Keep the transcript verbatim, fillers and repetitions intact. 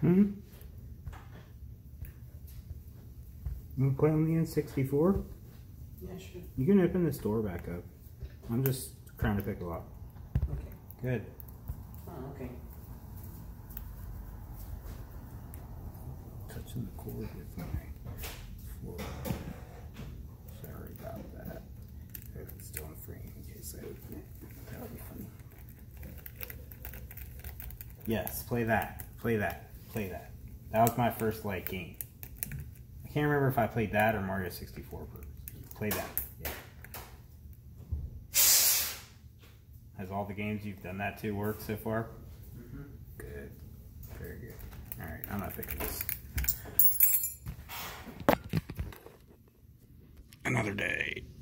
Hmm? You want to play on the N sixty-four? Yeah, sure. You can open this door back up. I'm just trying to pick a lock. Okay. Good. Oh, okay. Touching the cord with my floor. Sorry about that. I hope it's still in frame in case I open it. That would be funny. Yes, play that. Play that. Play that. That was my first like game. I can't remember if I played that or Mario sixty-four. Play that. Yeah. Has all the games you've done that to worked so far? Mm-hmm. Good. Very good. Alright, I'm not picking this. Another day.